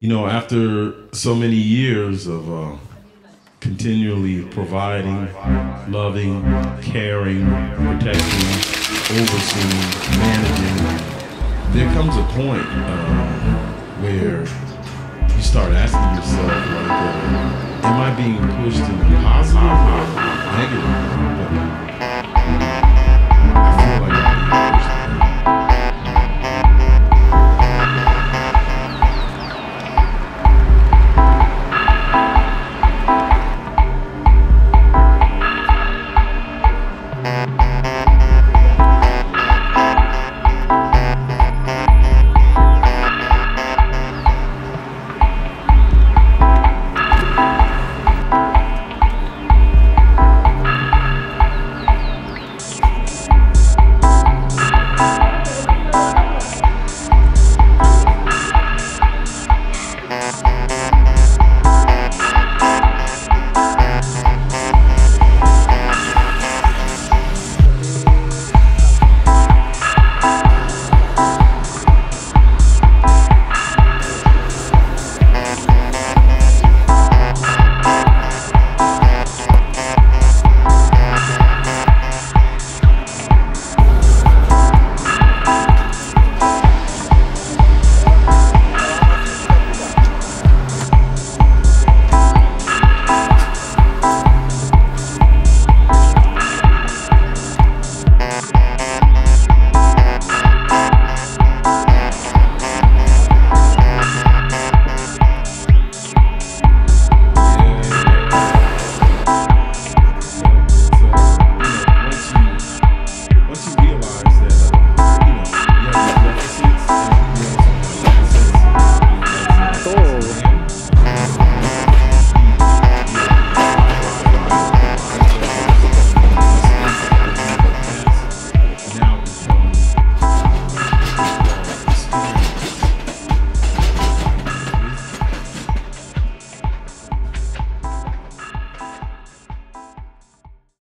You know, after so many years of continually providing, loving, caring, protecting, overseeing, managing, there comes a point where you start asking yourself, like, am I being pushed in a positive or negative? I feel like I'm being pushed.